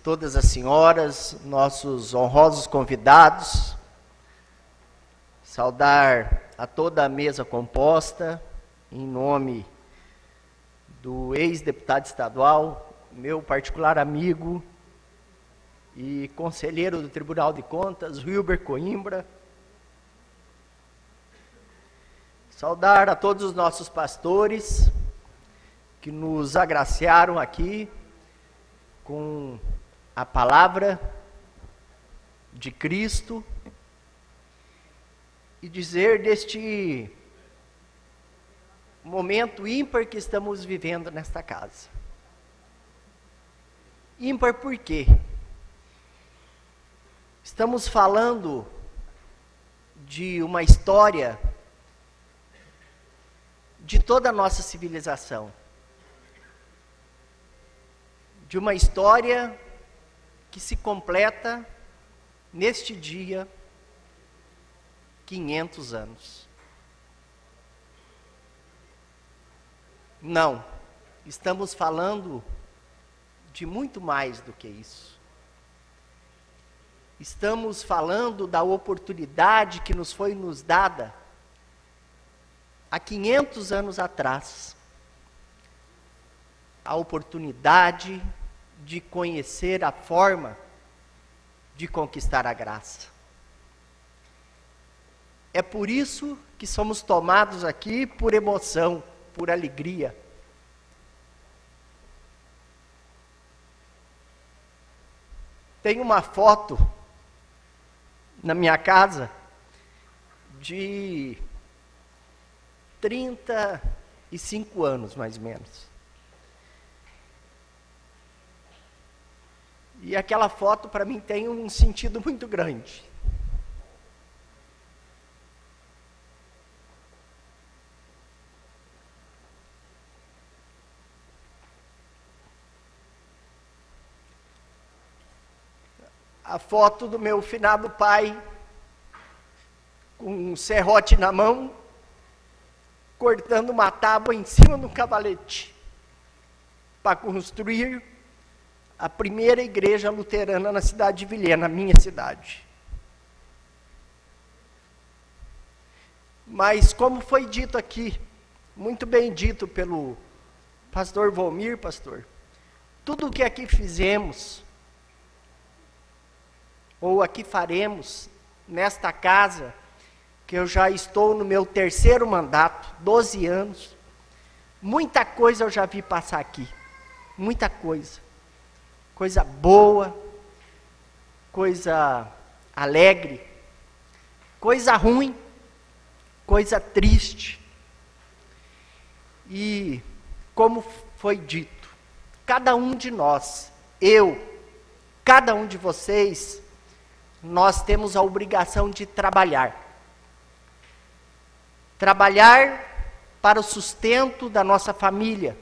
todas as senhoras, nossos honrosos convidados, saudar a toda a mesa composta, em nome do ex-deputado estadual, meu particular amigo e conselheiro do Tribunal de Contas, Wilber Coimbra. Saudar a todos os nossos pastores que nos agraciaram aqui com a palavra de Cristo e dizer deste momento ímpar que estamos vivendo nesta casa. Ímpar por quê? Estamos falando de uma história de toda a nossa civilização. De uma história que se completa neste dia 500 anos. Não, estamos falando de muito mais do que isso. Estamos falando da oportunidade que nos foi nos dada há 500 anos atrás. A oportunidade de conhecer a forma de conquistar a graça. É por isso que somos tomados aqui por emoção, por alegria. Tem uma foto na minha casa de 35 anos, mais ou menos. E aquela foto, para mim, tem um sentido muito grande. A foto do meu finado pai, com um serrote na mão, cortando uma tábua em cima de um cavalete, para construir a primeira igreja luterana na cidade de Vilhena, na minha cidade. Mas como foi dito aqui, muito bem dito pelo pastor Volmir, pastor, tudo o que aqui fizemos, ou aqui faremos, nesta casa, que eu já estou no meu 3º mandato, 12 anos, muita coisa eu já vi passar aqui, muita coisa. Coisa boa, coisa alegre, coisa ruim, coisa triste. E, como foi dito, cada um de nós, eu, cada um de vocês, nós temos a obrigação de trabalhar. Trabalhar para o sustento da nossa família.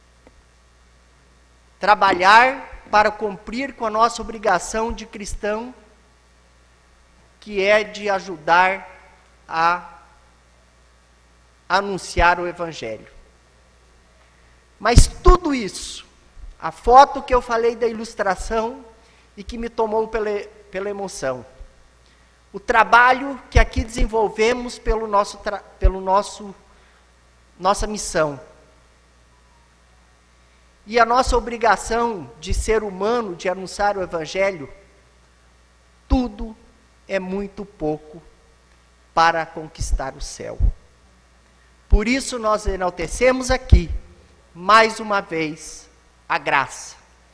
Trabalhar para cumprir com a nossa obrigação de cristão, que é de ajudar a anunciar o Evangelho. Mas tudo isso, a foto que eu falei da ilustração e que me tomou pela emoção, o trabalho que aqui desenvolvemos nossa missão, e a nossa obrigação de ser humano, de anunciar o Evangelho, tudo é muito pouco para conquistar o céu. Por isso nós enaltecemos aqui, mais uma vez, a graça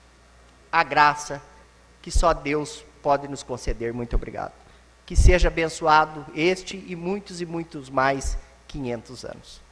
que só Deus pode nos conceder. Muito obrigado. Que seja abençoado este e muitos mais 500 anos.